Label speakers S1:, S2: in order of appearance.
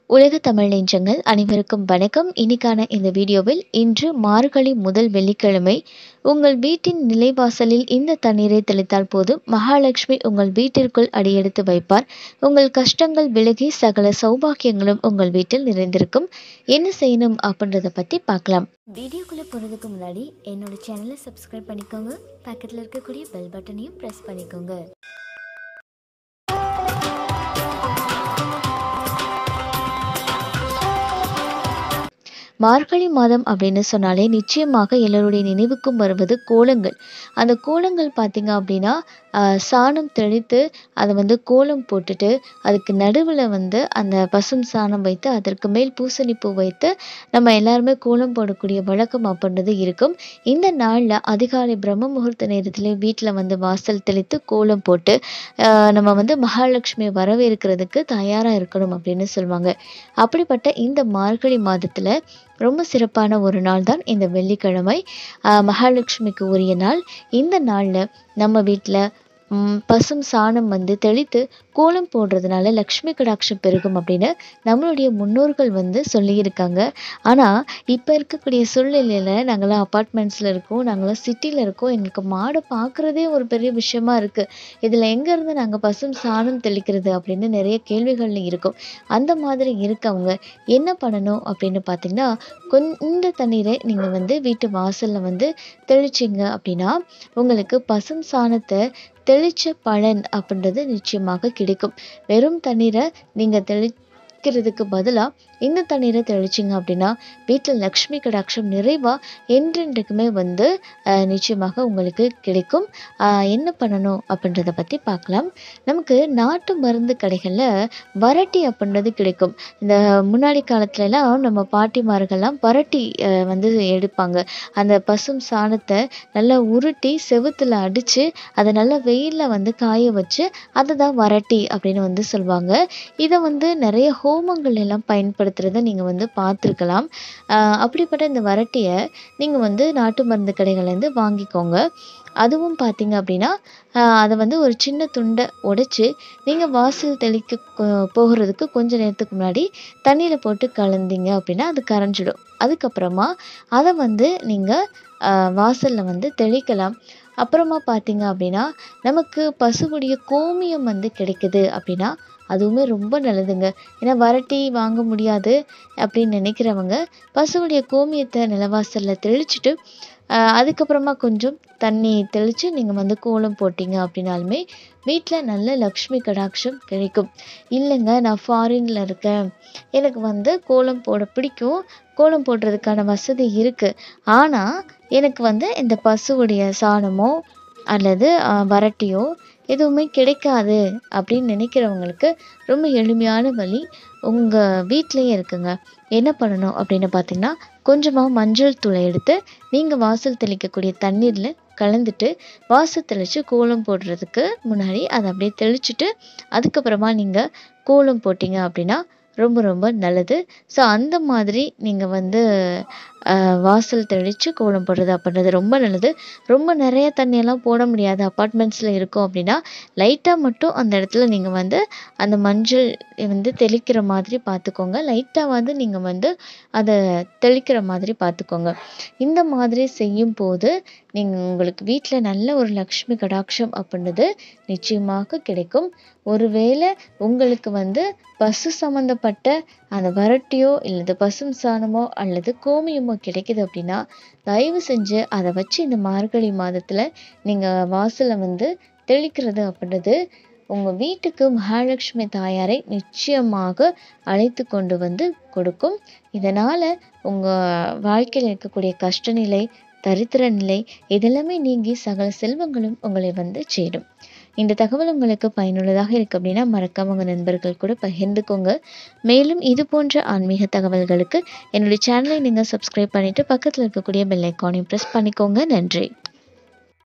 S1: உலக தமிழ் நெஞ்சங்கள் அனைவருக்கும் வணக்கம். இன்னைக்கான இந்த வீடியோவில் இன்று மார்கழி முதல் வெள்ளிக்கிழமை உங்கள் வீட்டின் நிலைவாசலில் இந்த தண்ணீரை தெளித்தால் போதும் மகாலட்சுமி உங்கள் வீட்டிற்குள் அடியெடுத்து வைப்பார். உங்கள் கஷ்டங்கள் விலகி சகல சௌபாக்கியங்களும் உங்கள் வீட்டில் நிறைந்திருக்கும். என்ன செய்யணும் அப்படின்றத பற்றி பார்க்கலாம். வீடியோக்குள்ளே போகிறதுக்கு முன்னாடி என்னோட சேனலை சப்ஸ்கிரைப் பண்ணிக்கோங்க. பக்கத்தில் இருக்கக்கூடிய பெல் பட்டனையும் ப்ரெஸ் பண்ணிக்கோங்க. மார்கழி மாதம் அப்படின்னு சொன்னாலே நிச்சயமாக எல்லோருடைய நினைவுக்கும் வருவது கோலங்கள். அந்த கோலங்கள் பார்த்திங்க அப்படின்னா சாணம் தெளித்து அதை கோலம் போட்டுட்டு அதுக்கு நடுவில் அந்த பசும் சாணம் வைத்து அதற்கு மேல் பூசணி பூ வைத்து நம்ம எல்லாருமே கோலம் போடக்கூடிய வழக்கம் அப்படின்றது இருக்கும். இந்த நாளில் அதிகாலை பிரம்ம முகூர்த்த நேரத்தில் வீட்டில் வாசல் தெளித்து கோலம் போட்டு நம்ம மகாலட்சுமியை வரவேற்கிறதுக்கு தயாராக இருக்கணும் அப்படின்னு சொல்லுவாங்க. அப்படிப்பட்ட இந்த மார்கழி மாதத்தில் ரொம்ப சிறப்பான ஒரு நாள் தான் இந்த வெள்ளிக்கிழமை. மகாலட்சுமிக்கு உரிய நாள். இந்த நாளில் நம்ம வீட்டில் பசும் சாணம் தெளித்து கோலம் போடுறதுனால லக்ஷ்மி கடாட்சம் பெருகும் அப்படின்னு நம்மளுடைய முன்னோர்கள் சொல்லியிருக்காங்க. ஆனால் இப்போ இருக்கக்கூடிய சூழ்நிலையில் நாங்களாம் அப்பார்ட்மெண்ட்ஸில் இருக்கோம், நாங்களாம் சிட்டியில் இருக்கோம். எங்களுக்கு மாடை பார்க்குறதே ஒரு பெரிய விஷயமா இருக்குது. இதில் எங்கேருந்து நாங்கள் பசும் சாணம் தெளிக்கிறது அப்படின்னு நிறைய கேள்விகள் இருக்கும். அந்த மாதிரி இருக்கவங்க என்ன பண்ணணும் அப்படின்னு பார்த்தீங்கன்னா, இந்த தண்ணீரை நீங்கள் வீட்டு வாசலில் தெளிச்சிங்க அப்படின்னா உங்களுக்கு பசும் சாணத்தை தெளிச்ச பலன் அப்படின்றது நிச்சயமாக கிடைக்கும். வெறும் தண்ணீரை நீங்கள் தெளிக்கிறதுக்கு பதிலாக இந்த தண்ணீரை தெளிச்சிங்க அப்படின்னா வீட்டில் லக்ஷ்மி கடாட்சம் நிறைவாக என்றென்றைக்குமே நிச்சயமாக உங்களுக்கு கிடைக்கும். என்ன பண்ணணும் அப்படின்றத பற்றி பார்க்கலாம். நமக்கு நாட்டு மருந்து கடைகளில் வரட்டி அப்படின்றது கிடைக்கும். இந்த முன்னாடி காலத்துலலாம் நம்ம பாட்டிமார்கள்லாம் வரட்டி எடுப்பாங்க. அந்த பசும் சாணத்தை நல்லா உருட்டி செவுத்தில் அடித்து அதை நல்லா வெயிலில் காய வச்சு அதை தான் வரட்டி அப்படின்னு சொல்லுவாங்க. இதை நிறைய ஹோமங்கள் எல்லாம் பயன்படுத்துறதை நீங்கள் பார்த்துருக்கலாம். அப்படிப்பட்ட இந்த வரட்டியை நீங்கள் நாட்டு மருந்து கடைகள்லேருந்து வாங்கிக்கோங்க. அதுவும் பார்த்தீங்க அப்படின்னா அதை ஒரு சின்ன துண்டை உடைச்சி நீங்கள் வாசல் தெளிக்க போகிறதுக்கு கொஞ்சம் நேரத்துக்கு முன்னாடி தண்ணியில் போட்டு கலந்தீங்க அப்படின்னா அது கரைஞ்சிடும். அதுக்கப்புறமா அதை நீங்கள் வாசலில் தெளிக்கலாம். அப்புறமா பார்த்தீங்க அப்படின்னா நமக்கு பசுவுடைய கோமியம் கிடைக்குது அப்படின்னா அதுவுமே ரொம்ப நல்லதுங்க. ஏன்னா வரட்டி வாங்க முடியாது அப்படின்னு நினைக்கிறவங்க பசுவுடைய கோமியத்தை நிலவாசலில் தெளிச்சுட்டு அதுக்கப்புறமா கொஞ்சம் தண்ணி தெளித்து நீங்கள் கோலம் போட்டிங்க அப்படின்னாலுமே வீட்டில் நல்ல லக்ஷ்மி கடாட்சம் கிடைக்கும். இல்லைங்க நான் ஃபாரினில் இருக்கேன், எனக்கு கோலம் போட பிடிக்கும், கோலம் போடுறதுக்கான வசதி இருக்குது, ஆனால் எனக்கு இந்த பசுவுடைய சாணமோ அல்லது வரட்டியோ எதுவுமே கிடைக்காது அப்படின்னு நினைக்கிறவங்களுக்கு ரொம்ப எளிமையான வழி உங்கள் வீட்டிலையே இருக்குங்க. என்ன பண்ணணும் அப்படின்னு பார்த்தீங்கன்னா, கொஞ்சமாக மஞ்சள் தூளை எடுத்து நீங்கள் வாசல் தெளிக்கக்கூடிய தண்ணீரில் கலந்துட்டு வாசல் தெளித்து கோலம் போடுறதுக்கு முன்னாடி அதை அப்படியே தெளிச்சுட்டு அதுக்கப்புறமா நீங்கள் கோலம் போட்டிங்க அப்படின்னா ரொம்ப ரொம்ப நல்லது. ஸோ அந்த மாதிரி நீங்கள் வாசல் தெளித்து கோலம் போடுறது அப்படின்றது ரொம்ப நல்லது. ரொம்ப நிறைய தண்ணியெல்லாம் போட முடியாது, அப்பார்ட்மெண்ட்ஸில் இருக்கோம் அப்படின்னா லைட்டாக மட்டும் அந்த இடத்துல நீங்கள் அந்த மஞ்சள் தெளிக்கிற மாதிரி பார்த்துக்கோங்க. லைட்டாக நீங்கள் அதை தெளிக்கிற மாதிரி பார்த்துக்கோங்க. இந்த மாதிரி செய்யும் போது உங்களுக்கு வீட்டில் நல்ல ஒரு லக்ஷ்மி கடாட்சம் அப்படின்றது நிச்சயமாக கிடைக்கும். ஒருவேளை உங்களுக்கு பசு சம்மந்தப்பட்ட அந்த வரட்டியோ இல்லது பசும் சாணமோ அல்லது கோமியமோ கிடைக்குது அப்படின்னா தயவு செஞ்சு அதை வச்சு இந்த மார்கழி மாதத்தில் நீங்கள் வாசலை தெளிக்கிறது அப்படின்றது உங்கள் வீட்டுக்கு மகாலட்சுமி தாயாரை நிச்சயமாக அழைத்து கொண்டு கொடுக்கும். இதனால் உங்கள் வாழ்க்கையில் இருக்கக்கூடிய கஷ்டநிலை, தரித்திர நிலை இதெல்லாமே நீங்கி சகல செல்வங்களும் உங்களை சேரும். இந்த தகவல் உங்களுக்கு பயனுள்ளதாக இருக்குது அப்படின்னா மறக்காம உங்கள் நண்பர்கள் கூட பகிர்ந்துக்கோங்க. மேலும் இது போன்ற ஆன்மீக தகவல்களுக்கு என்னுடைய சேனலை நீங்கள் சப்ஸ்கிரைப் பண்ணிவிட்டு பக்கத்தில் இருக்கக்கூடிய பெல் ஐக்கானையும் ப்ரெஸ் பண்ணிக்கோங்க. நன்றி.